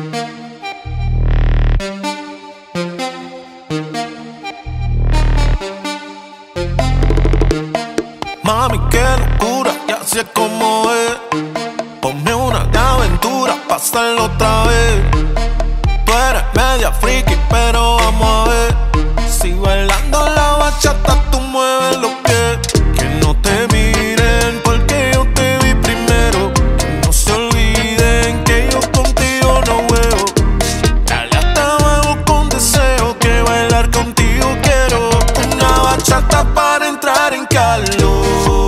Mami, qué locura, y así es como es. Ponme una de aventura, pásalo otra vez. Tú eres media friki, pero vamos a ver. Si bailando la bachata tú mueves los pies. Que no te miren porque yo te vi primero. Que no se olviden que yo contigo no juego. Dale hasta abajo con deseo, que bailar contigo quiero. Una bachata para entrar en calor.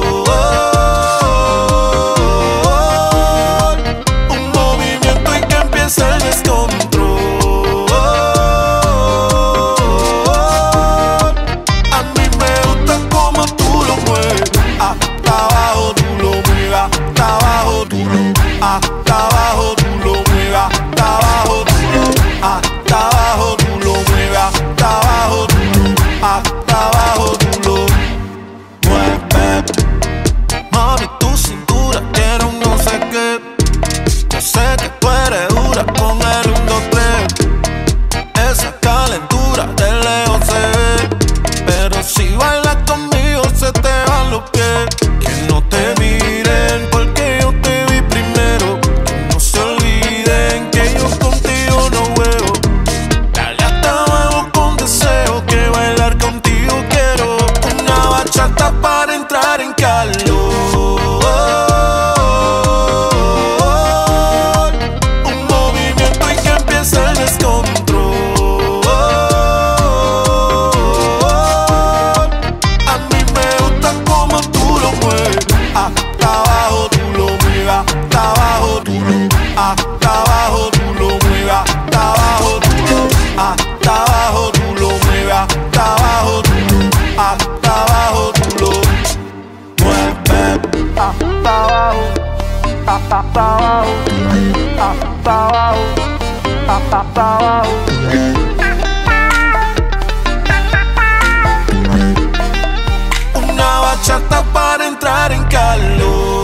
Hasta abajo tú lo mueves, hasta abajo tú lo, hasta abajo tú lo mueves, hasta abajo tú lo, hasta abajo tú lo mueves. Mami, tu cintura tiene un no sé qué. Yo sé que tú eres dura con el 1, 2, 3. Esa calentura de lejos se ve, pero si bailas conmigo se te van los pies. Que no te miren porque yo te vi primero. Que no se olviden que yo contigo no juego. Dale hasta abajo con deseo, que bailar contigo quiero. Una bachata para entrar en calor. Un movimiento y que empieza el descontrol. A mí me gusta como tú lo mueves. Hasta abajo tú lo mueves, hasta abajo tú lo, hasta abajo tú lo mueves, hasta abajo tú lo, hasta abajo tú lo mueves, hasta abajo tú lo, hasta abajo tú lo mueves. Hasta abajo, hasta abajo, hasta abajo, hasta abajo. Una bachata para entrar en calor.